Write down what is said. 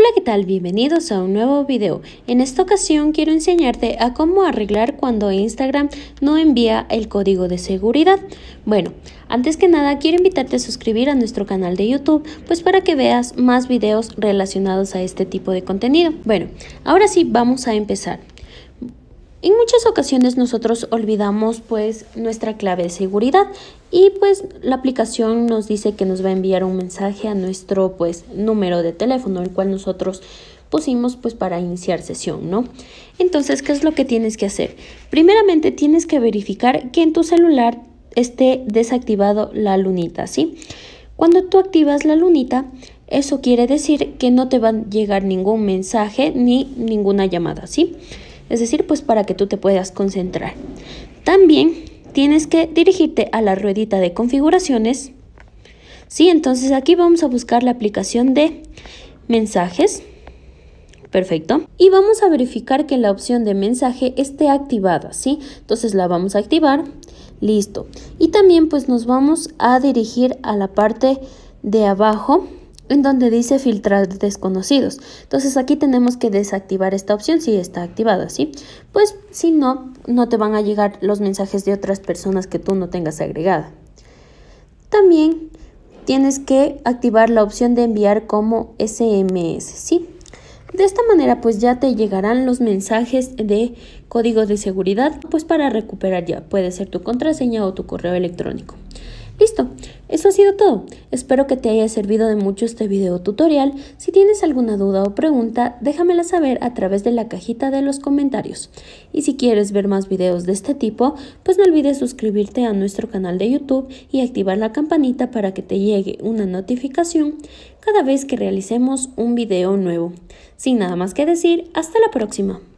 Hola, ¿qué tal? Bienvenidos a un nuevo video. En esta ocasión quiero enseñarte a cómo arreglar cuando Instagram no envía el código de seguridad. Bueno, antes que nada quiero invitarte a suscribir a nuestro canal de YouTube, pues para que veas más videos relacionados a este tipo de contenido. Bueno, ahora sí vamos a empezar. En muchas ocasiones nosotros olvidamos pues nuestra clave de seguridad y pues la aplicación nos dice que nos va a enviar un mensaje a nuestro pues número de teléfono, el cual nosotros pusimos pues para iniciar sesión, ¿no? Entonces, ¿qué es lo que tienes que hacer? Primeramente tienes que verificar que en tu celular esté desactivado la lunita, ¿sí? Cuando tú activas la lunita, eso quiere decir que no te va a llegar ningún mensaje ni ninguna llamada, ¿sí? Es decir, pues para que tú te puedas concentrar. También tienes que dirigirte a la ruedita de configuraciones. Sí, entonces aquí vamos a buscar la aplicación de mensajes. Perfecto. Y vamos a verificar que la opción de mensaje esté activada, ¿sí? Entonces la vamos a activar. Listo. Y también pues nos vamos a dirigir a la parte de abajo, en donde dice filtrar desconocidos. Entonces aquí tenemos que desactivar esta opción si está activada, ¿sí? Pues si no, no te van a llegar los mensajes de otras personas que tú no tengas agregada. También tienes que activar la opción de enviar como SMS, ¿sí? De esta manera pues ya te llegarán los mensajes de código de seguridad pues para recuperar ya. Puede ser tu contraseña o tu correo electrónico. Listo, eso ha sido todo. Espero que te haya servido de mucho este video tutorial. Si tienes alguna duda o pregunta, déjamela saber a través de la cajita de los comentarios. Y si quieres ver más videos de este tipo, pues no olvides suscribirte a nuestro canal de YouTube y activar la campanita para que te llegue una notificación cada vez que realicemos un video nuevo. Sin nada más que decir, hasta la próxima.